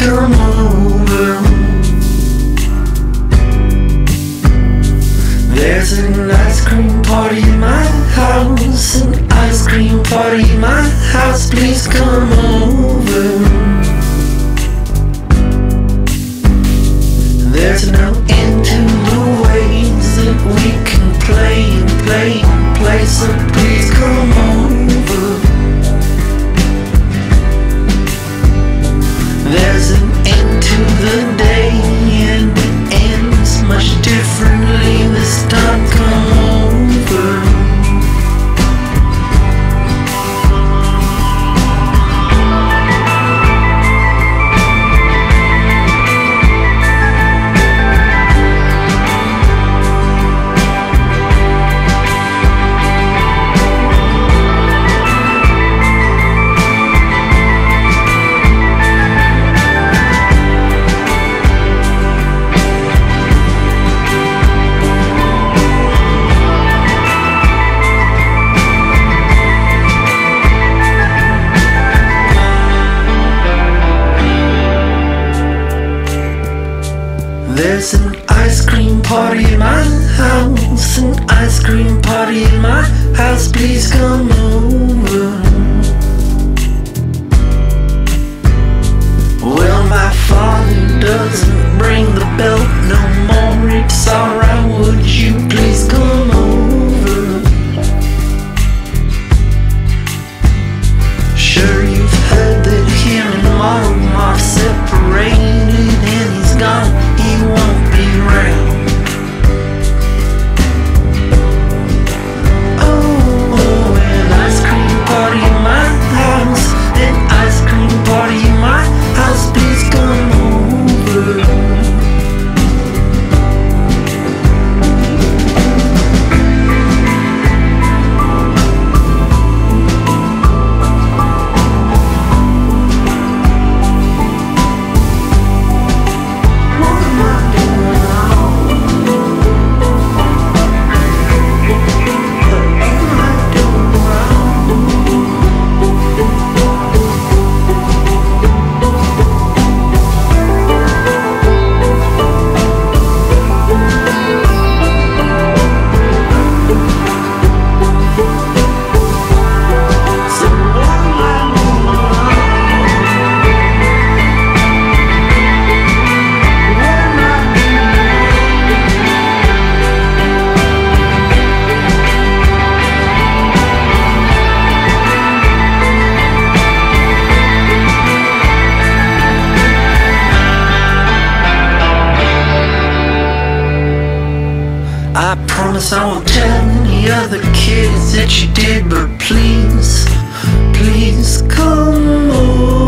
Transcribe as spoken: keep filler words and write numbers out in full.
come over. There's an ice cream party in my house, an ice cream party in my house, please come over. There's no end to the ways that we can play and play and play, so please come over. There's an end to the day, and it ends much differently this time. Come over. There's an ice cream party in my house, an ice cream party in my house, please come over. Well, my father doesn't ring the bell no more, it's alright, would you please come over? Sure, you've heard that him and Mom are separated and he's gone, he won't be around. Oh, an ice cream party in my house, an ice cream party in my house, please come over. I promise I won't tell any other kids that you did, but please, please come over.